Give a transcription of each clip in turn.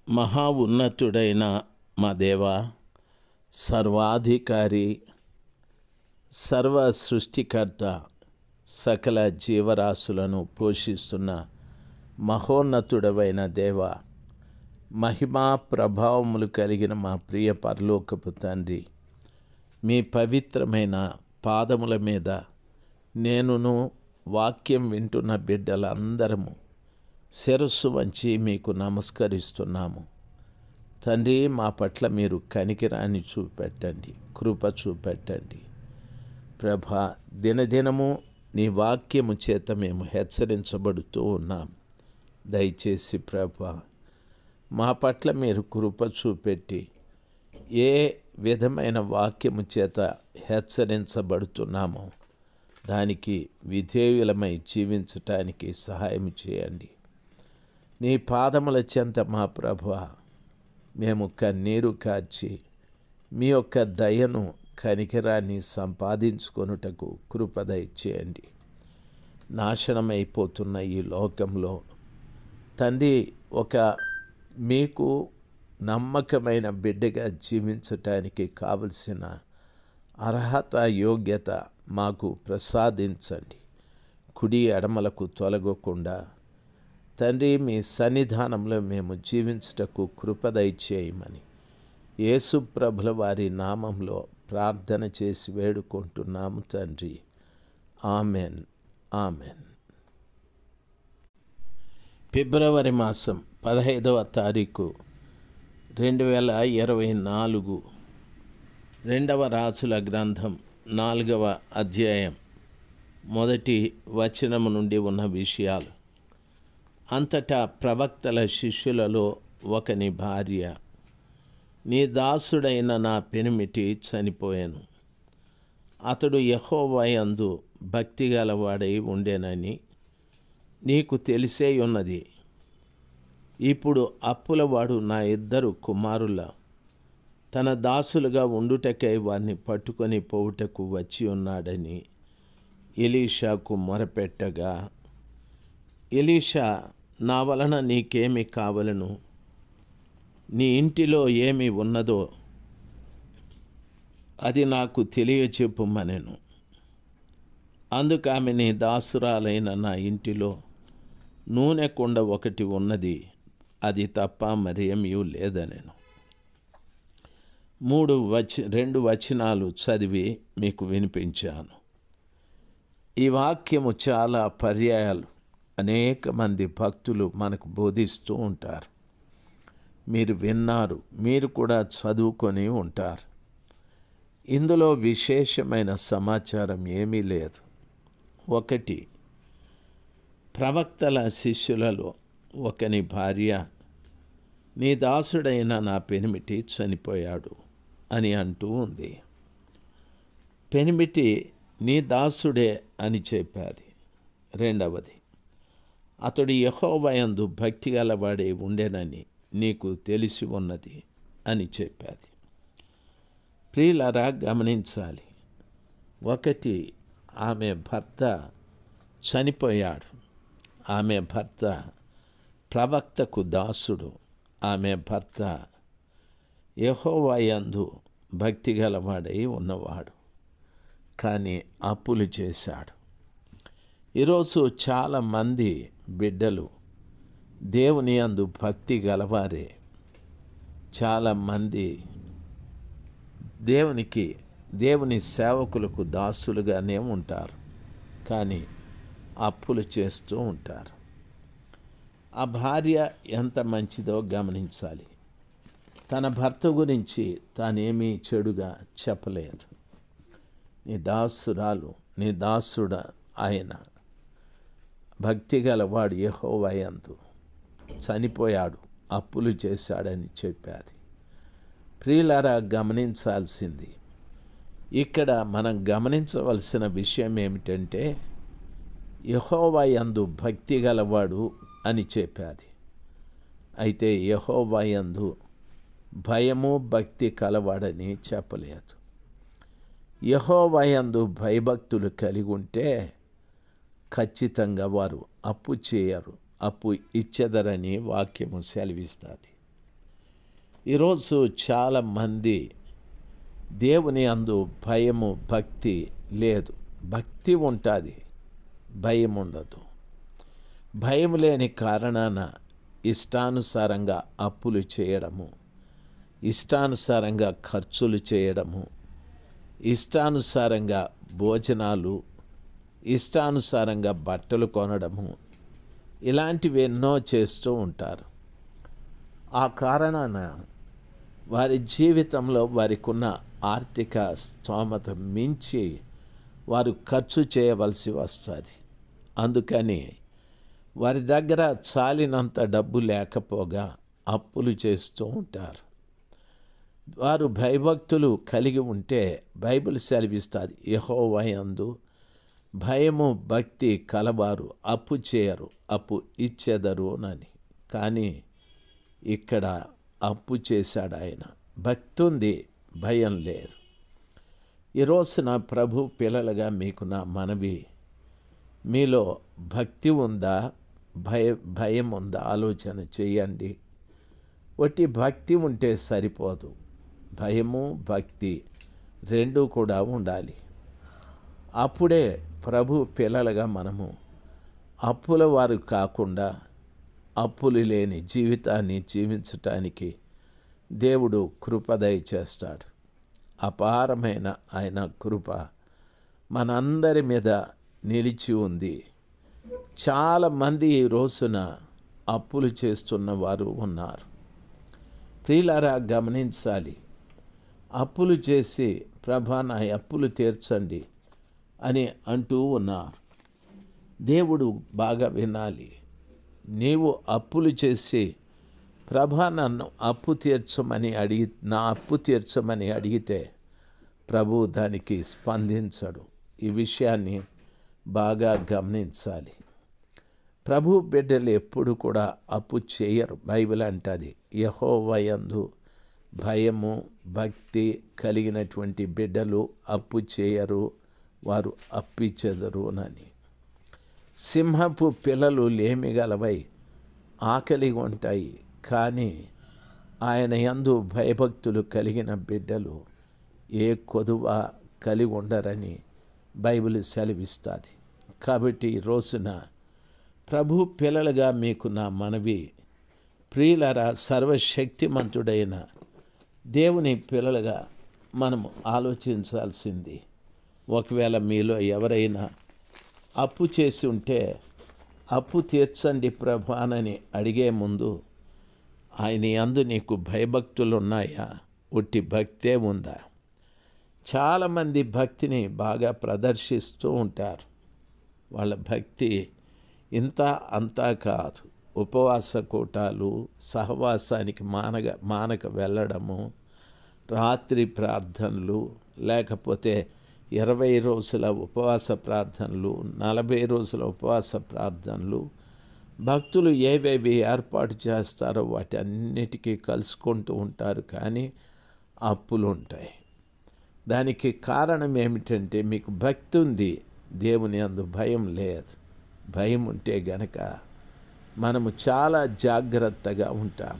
మహా ఉన్నతుడైన మా దేవ, సర్వాధికారి, సర్వ సృష్టికర్త, సకల జీవరాశులను పోషిస్తున్న మహోన్నతుడవైన దేవ, మహిమా ప్రభావములు కలిగిన మా ప్రియ పరలోకపు తండ్రి, మీ పవిత్రమైన పాదముల మీద నేనును వాక్యం వింటున్న బిడ్డలందరము శిరస్సు వంచి మీకు నమస్కరిస్తున్నాము. తండ్రి, మా పట్ల మీరు కనికిరాని చూపెట్టండి, కృప చూపెట్టండి. ప్రభా, దినదినము నీ వాక్యము చేత మేము హెచ్చరించబడుతూ ఉన్నాం. దయచేసి ప్రభా, మా పట్ల మీరు కృప చూపెట్టి ఏ విధమైన వాక్యము చేత హెచ్చరించబడుతున్నామో దానికి విధేయులమై జీవించటానికి సహాయం చేయండి. నీ పాదముల చెంత మా ప్రభువా మేము కన్నీరు కార్చి మీ యొక్క దయను కనికరాన్ని సంపాదించుకొనుటకు కృప దయచేయండి. నాశనమైపోతున్న ఈ లోకంలో తండ్రి, ఒక మీకు నమ్మకమైన బిడ్డగా జీవించటానికి కావలసిన అర్హత, యోగ్యత మాకు ప్రసాదించండి. కుడి ఎడమలకు తొలగకుండా తండ్రి, మీ సన్నిధానంలో మేము జీవించుటకు కృప దయచేయమని యేసు ప్రభుల వారి నామంలో ప్రార్థన చేసి వేడుకుంటున్నాము తండ్రి. Amen, amen. ఫిబ్రవరి మాసం 15వ తారీఖు 2024, 2వ రాజుల గ్రంథం 4వ అధ్యాయం 1వ వచనము నుండి ఉన్న విషయాలు. అంతటా ప్రవక్తల శిష్యులలో ఒకని భార్య, నీ దాసుడైన నా పెనిమిటి చనిపోయాను, అతడు యెహోవా యందు భక్తి గలవాడై ఉండేనని నీకు తెలిసే ఉన్నది. ఇప్పుడు అప్పులవాడు నా 2 కుమారుల తన దాసులుగా ఉండుటకై వారిని పట్టుకొని పోవుటకు వచ్చి ఉన్నాడని ఎలీషాకు మొరపెట్టగా, ఎలీషా, నా వలన నీకేమి కావలను? నీ ఇంటిలో ఏమి ఉన్నదో అది నాకు తెలియచెప్పుమనెను. అందుకు ఆమె, నీ దాసురాలైన నా ఇంటిలో నూనె కుండ ఒకటి ఉన్నది, అది తప్ప మరేమీ లేదనెను. 2 వచనాలు చదివి మీకు వినిపించాను. ఈ వాక్యము చాలా పర్యాయాలు అనేక మంది భక్తులు మనకు బోధిస్తూ ఉంటారు. మీరు విన్నారు, మీరు కూడా చదువుకొని ఉంటారు. ఇందులో విశేషమైన సమాచారం ఏమీ లేదు. 1, ప్రవక్తల శిష్యులలో ఒకని భార్య, నీ దాసుడైన నా పెనిమిటి చనిపోయాడు అని అంటూ ఉంది. పెనిమిటి నీ దాసుడే అని చెప్పాది. 2, అతడు యెహోవా యందు భక్తి గలవాడే ఉండేనని నీకు తెలిసి ఉన్నది అని చెప్పాది. ప్రియులారా, గమనించాలి. 1, ఆమె భర్త చనిపోయాడు. ఆమె భర్త ప్రవక్తకు దాసుడు. ఆమె భర్త యెహోవా యందు భక్తి గలవాడై ఉన్నవాడు, కానీ అప్పులు చేశాడు. ఈరోజు చాలామంది బిడ్డలు దేవుని యందు భక్తి గలవారే. చాలామంది దేవుని సేవకులకు దాసులుగానే ఉంటారు, కానీ అప్పులు చేస్తూ ఉంటారు. ఆ భార్య ఎంత మంచిదో గమనించాలి. తన భర్త గురించి తానేమీ చెడుగా చెప్పలేదు. నీ దాసురాలు, నీ దాసుడ ఆయన భక్తి గలవాడు, యెహోవా యందు చనిపోయాడు, అప్పులు చేశాడని చెప్పాది. ప్రియులారా, గమనించాల్సింది, ఇక్కడ మనం గమనించవలసిన విషయం ఏమిటంటే, యెహోవా యందు భక్తి గలవాడు అని చెప్పాది. అయితే యెహోవా యందు భయము, భక్తి కలవాడని చెప్పలేదు. యెహోవా యందు భయభక్తులు కలిగి ఉంటే ఖచ్చితంగా వారు అప్పు చేయరు, అప్పు ఇచ్చెదరని వాక్యము సెలవిస్తుంది. ఈరోజు చాలామంది దేవుని అందు భయము భక్తి లేదు. భక్తి ఉంటుంది, భయం ఉండదు. భయం లేని కారణాన ఇష్టానుసారంగా అప్పులు చేయడము, ఇష్టానుసారంగా ఖర్చులు చేయడము, ఇష్టానుసారంగా భోజనాలు, ఇష్టానుసారంగా బట్టలు కొనడము, ఇలాంటివి ఎన్నో చేస్తూ ఉంటారు. ఆ కారణాన వారి జీవితంలో వారికి ఉన్న ఆర్థిక స్తోమత మించి వారు ఖర్చు చేయవలసి వస్తుంది. అందుకని వారి దగ్గర చాలినంత డబ్బు లేకపోగా అప్పులు చేస్తూ ఉంటారు. వారు భయభక్తులు కలిగి ఉంటే బైబిల్ సెలవిస్తుంది, యెహోవా యందు భయము భక్తి కలవారు అప్పు చేయరు, అప్పు ఇచ్చెదరు అని. కానీ ఇక్కడ అప్పు చేశాడు ఆయన. భక్తి ఉంది, భయం లేదు. ఈరోజు నా ప్రభు పిల్లలుగా మీకు నా మనవి, మీలో భక్తి ఉందా, భయం ఉందా ఆలోచన చేయండి. ఒట్టి భక్తి ఉంటే సరిపోదు, భయము భక్తి రెండూ కూడా ఉండాలి. అప్పుడే ప్రభు పిల్లలుగా మనము అప్పుల వారు కాకుండా అప్పులు లేని జీవితాన్ని జీవించటానికి దేవుడు కృప దయచేస్తాడు. అపారమైన ఆయన కృప మనందరి మీద నిలిచి ఉంది. చాలామంది ఈ రోజున అప్పులు చేస్తున్న వారు ఉన్నారు. ప్రియులారా, గమనించాలి. అప్పులు చేసి ప్రభా నా అప్పులు తీర్చండి అని అంటూ ఉన్నారు. దేవుడు బాగా వినాలి. నీవు అప్పులు చేసి ప్రభా నన్ను అప్పు తీర్చమని నా అప్పు తీర్చమని అడిగితే ప్రభు దానికి స్పందించడు. ఈ విషయాన్ని బాగా గమనించాలి. ప్రభు బిడ్డలు ఎప్పుడు కూడా అప్పు చేయరు. బైబిల్ అంటది, యెహోవా యందు భయము భక్తి కలిగినటువంటి బిడ్డలు అప్పు చేయరు, వారు అప్పిచ్చెదరు అని. సింహపు పిల్లలు లేమిగలవై ఆకలిగా ఉంటాయి, కానీ ఆయన యందు భయభక్తులు కలిగిన బిడ్డలు ఏ కొదువ కలిగి ఉండరని బైబిల్ సెలవిస్తుంది. కాబట్టి ఈ రోజున ప్రభు పిల్లలుగా మీకు నా మనవి, ప్రియులరా, సర్వశక్తిమంతుడైన దేవుని పిల్లలుగా మనము ఆలోచించాల్సింది. ఒకవేళ మీలో ఎవరైనా అప్పు చేసి ఉంటే అప్పు తీర్చండి ప్రభానని అడిగే ముందు ఆయన యందు నీకు భయభక్తులు ఉన్నాయా, ఉట్టి భక్తే ఉందా? చాలామంది భక్తిని బాగా ప్రదర్శిస్తూ ఉంటారు. వాళ్ళ భక్తి ఇంత అంతా కాదు. ఉపవాస కూటాలు, సహవాసానికి మానక వెళ్ళడము, రాత్రి ప్రార్థనలు, లేకపోతే 20 రోజుల ఉపవాస ప్రార్థనలు, 40 రోజుల ఉపవాస ప్రార్థనలు, భక్తులు ఏవేవి ఏర్పాటు చేస్తారో వాటి అన్నిటికీ కలుసుకుంటూ ఉంటారు. కానీ అప్పులు ఉంటాయి. దానికి కారణం ఏమిటంటే మీకు భక్తి ఉంది, దేవుని అందు భయం లేదు. భయం ఉంటే గనక మనము చాలా జాగ్రత్తగా ఉంటాం.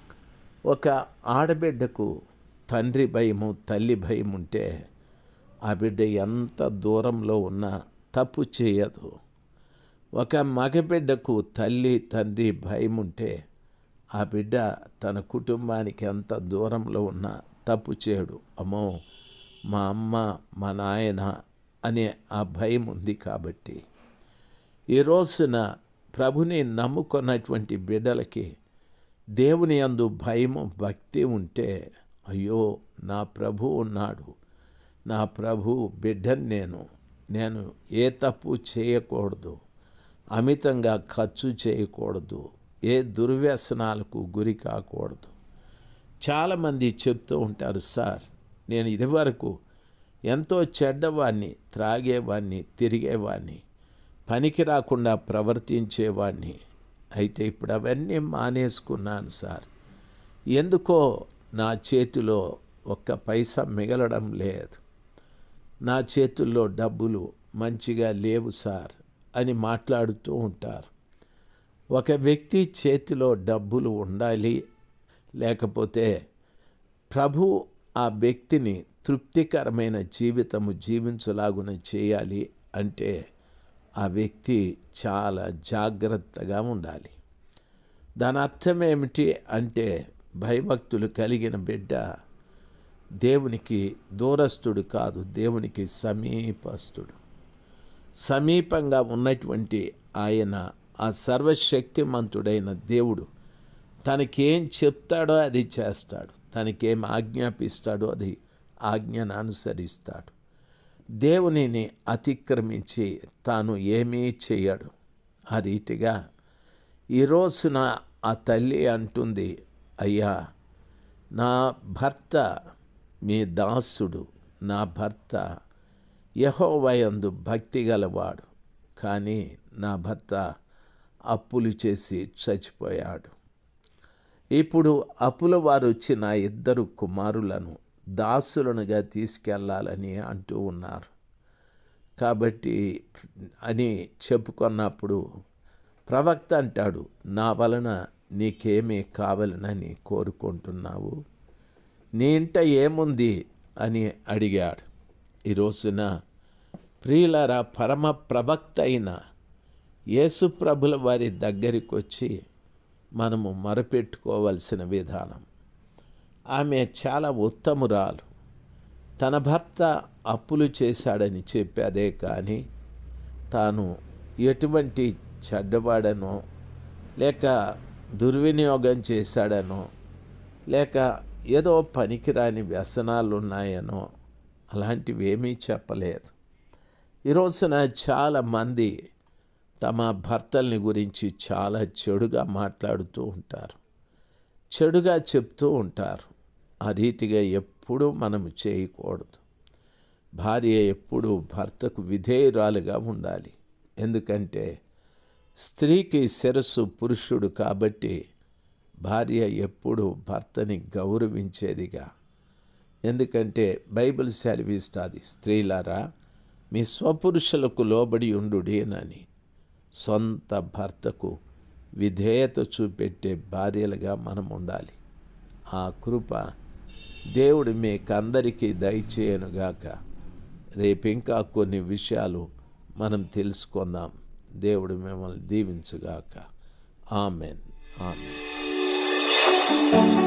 ఒక ఆడబిడ్డకు తండ్రి భయము, తల్లి భయం ఉంటే ఆ బిడ్డ ఎంత దూరంలో ఉన్నా తప్పు చేయదు. ఒక మగబిడ్డకు తల్లి తండ్రి భయం ఉంటే ఆ బిడ్డ తన కుటుంబానికి ఎంత దూరంలో ఉన్నా తప్పు చేయడు. అమ్మో మా అమ్మ మా నాయన అనే ఆ భయం ఉంది. కాబట్టి ఈ రోజున ప్రభుని నమ్ముకున్నటువంటి బిడ్డలకి దేవుని యందు భయము భక్తి ఉంటే, అయ్యో నా ప్రభు ఉన్నాడు, నా ప్రభు బిడ్డని నేను ఏ తప్పు చేయకూడదు, అమితంగా ఖర్చు చేయకూడదు, ఏ దుర్వ్యసనాలకు గురి కాకూడదు. చాలామంది చెప్తూ ఉంటారు, సార్ నేను ఇదివరకు ఎంతో చెడ్డవాడిని, త్రాగేవాడిని, తిరిగేవాడిని, పనికి రాకుండా ప్రవర్తించేవాడిని, అయితే ఇప్పుడు అవన్నీ మానేసుకున్నాను సార్. ఎందుకో నా చేతిలో ఒక్క పైసా మిగలడం లేదు, నా చేతుల్లో డబ్బులు మంచిగా లేవు సార్ అని మాట్లాడుతూ ఉంటారు. ఒక వ్యక్తి చేతిలో డబ్బులు ఉండాలి, లేకపోతే ప్రభు ఆ వ్యక్తిని తృప్తికరమైన జీవితము జీవించలాగున చేయాలి అంటే ఆ వ్యక్తి చాలా జాగ్రత్తగా ఉండాలి. దాని అర్థం ఏమిటి అంటే భయభక్తులు కలిగిన బిడ్డ దేవునికి దూరస్తుడు కాదు, దేవునికి సమీపస్తుడు. సమీపంగా ఉన్నటువంటి ఆయన ఆ సర్వశక్తిమంతుడైన దేవుడు తనకేం చెప్తాడో అది చేస్తాడు, తనకేం ఆజ్ఞాపిస్తాడో అది ఆజ్ఞను అనుసరిస్తాడు. దేవునిని అతిక్రమించి తాను ఏమీ చేయడు. ఆ రీతిగా ఈరోజున ఆ తల్లి అంటుంది, అయ్యా నా భర్త మీ దాసుడు, నా భర్త యెహోవాయందు భక్తి గలవాడు, కానీ నా భర్త అప్పులు చేసి చచ్చిపోయాడు. ఇప్పుడు అప్పుల వారు వచ్చి నా 2 కుమారులను దాసులనుగా తీసుకెళ్ళాలని అంటూ ఉన్నారు. కాబట్టి అని చెప్పుకున్నప్పుడు ప్రవక్త అంటాడు, నా వలన నీకేమీ కావాలనని కోరుకుంటున్నావు, నీ ఇంట ఏముంది అని అడిగాడు. ఈరోజున ప్రియులారా, పరమ ప్రవక్త అయిన యేసుప్రభుల వారి దగ్గరికి వచ్చి మనము మొరపెట్టుకోవలసిన విధానం. ఆమె చాలా ఉత్తమురాలు. తన భర్త అప్పులు చేశాడని చెప్పేదే కానీ తాను ఎటువంటి చెడ్డవాడనో లేక దుర్వినియోగం చేశాడనో లేక ఏదో పనికిరాని వ్యసనాలు ఉన్నాయనో అలాంటివి ఏమీ చెప్పలేదు. ఈరోజున చాలామంది తమ భర్తల్ని గురించి చాలా చెడుగా మాట్లాడుతూ ఉంటారు, చెడుగా చెప్తూ ఉంటారు. ఆ రీతిగా ఎప్పుడూ మనము చేయకూడదు. భార్య ఎప్పుడూ భర్తకు విధేయురాలుగా ఉండాలి. ఎందుకంటే స్త్రీకి శిరస్సు పురుషుడు కాబట్టి భార్య ఎప్పుడూ భర్తని గౌరవించేదిగా. ఎందుకంటే బైబిల్ సెలవిస్తుంది, స్త్రీలారా మీ స్వపురుషులకు లోబడి ఉండుడేనని. సొంత భర్తకు విధేయత చూపెట్టే భార్యలుగా మనం ఉండాలి. ఆ కృప దేవుడు మీకందరికీ దయచేయనుగాక. రేపు ఇంకా కొన్ని విషయాలు మనం తెలుసుకుందాం. దేవుడు మిమ్మల్ని దీవించుగాక. ఆమెన్. ఆమెన్.